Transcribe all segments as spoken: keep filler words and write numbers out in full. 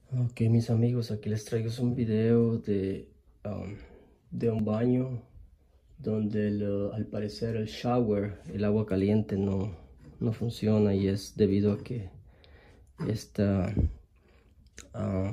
Ok, mis amigos, aquí les traigo un video de, um, de un baño donde el, al parecer el shower, el agua caliente no, no funciona, y es debido a que esta, uh,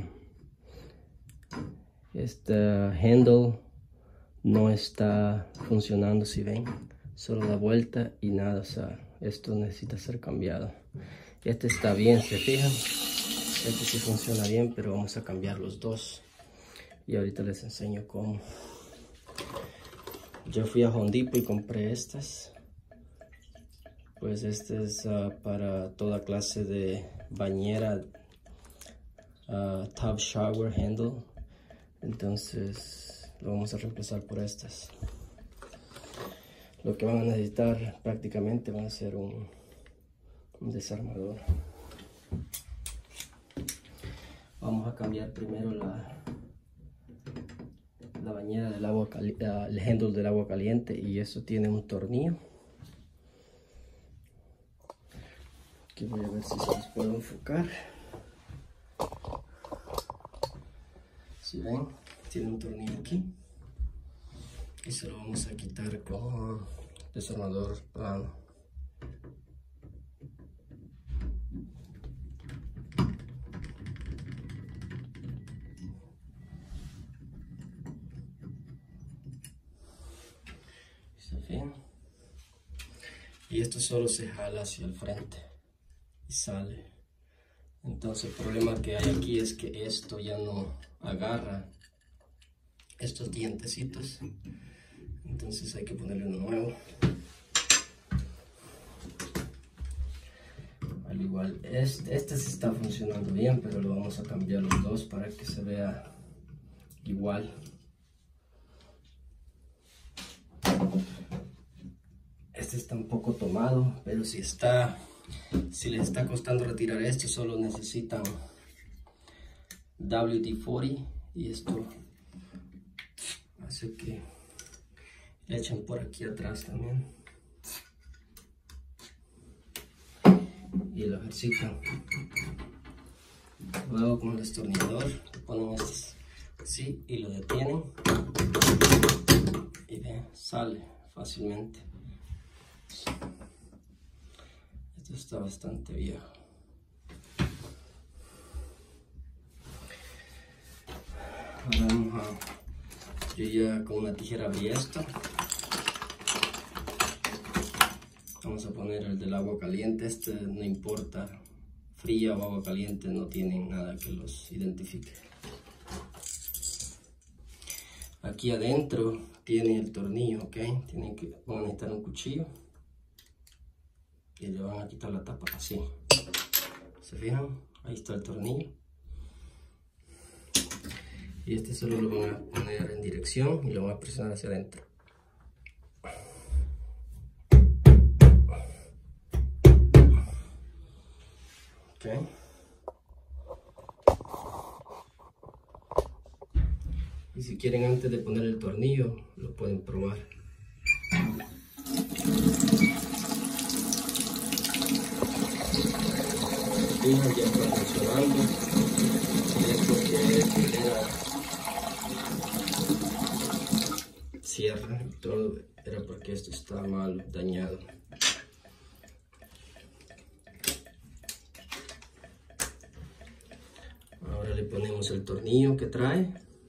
esta handle no está funcionando. Si ven, solo da vuelta y nada, o sea, esto necesita ser cambiado. Este está bien, se fijan, este sí funciona bien, pero vamos a cambiar los dos y ahorita les enseño cómo. Yo fui a Home Depot y compré estas. Pues este es uh, para toda clase de bañera, uh, tub shower handle. Entonces lo vamos a reemplazar por estas. Lo que van a necesitar prácticamente van a ser un, un desarmador. Vamos a cambiar primero la, la bañera del agua caliente, uh, el handle del agua caliente, y eso tiene un tornillo. Aquí voy a ver si se los puedo enfocar. Si ven, tiene un tornillo aquí y se lo vamos a quitar con un desarmador plano. ¿Se fijan? Y esto solo se jala hacia el frente y sale. Entonces el problema que hay aquí es que esto ya no agarra estos dientecitos, entonces hay que ponerle uno nuevo. Al igual, este, este sí está funcionando bien, pero lo vamos a cambiar los dos para que se vea igual. Este está un poco tomado, pero si está si les está costando retirar esto, solo necesitan W D cuarenta, y esto hace que le echen por aquí atrás también y lo ejercitan. Luego con el destornillador ponen estos así y lo detienen y ven, sale fácilmente. Esto está bastante viejo. Ahora vamos a, yo ya con una tijera abrí esto. Vamos a poner el del agua caliente. Este no importa, fría o agua caliente, no tienen nada que los identifique. Aquí adentro tiene el tornillo, ok. Tienen que, van a necesitar un cuchillo y le van a quitar la tapa así. ¿Se fijan? Ahí está el tornillo. Y este solo lo van a poner en dirección y lo van a presionar hacia adentro. Ok. Y si quieren, antes de poner el tornillo, lo pueden probar. Fijan, ya está funcionando. Y es porque era cierra y todo, era porque esto está mal dañado. Ahora le ponemos el tornillo que trae.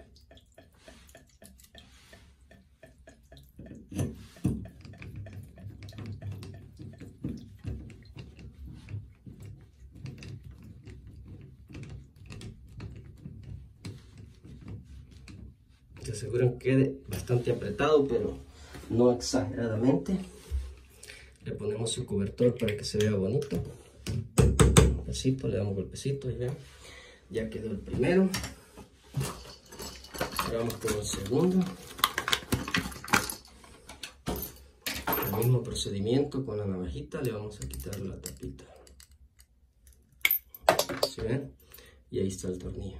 Se aseguran que quede bastante apretado, pero no exageradamente. Le ponemos su cobertor para que se vea bonito. Golpecito, le damos golpecito y vean, ya quedó el primero. Ahora vamos con el segundo. El mismo procedimiento, con la navajita le vamos a quitar la tapita. ¿Sí ven? Y ahí está el tornillo.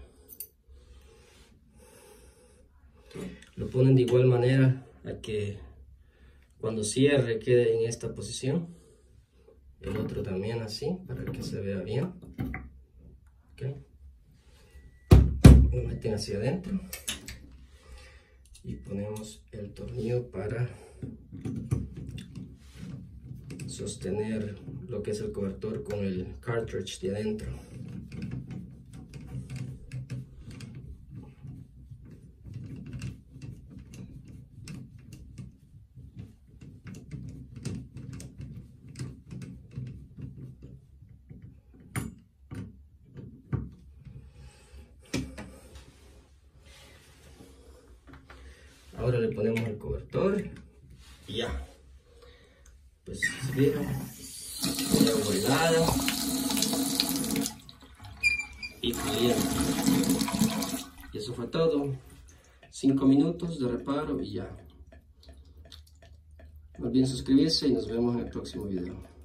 Lo ponen de igual manera a que cuando cierre quede en esta posición. El otro también así, para que se vea bien. Okay. lo meten hacia adentro y ponemos el tornillo para sostener lo que es el cobertor con el cartridge de adentro. Ahora le ponemos el cobertor y ya. Pues bien, agua helada y caliente. Y eso fue todo. cinco minutos de reparo y ya. No olviden suscribirse y nos vemos en el próximo video.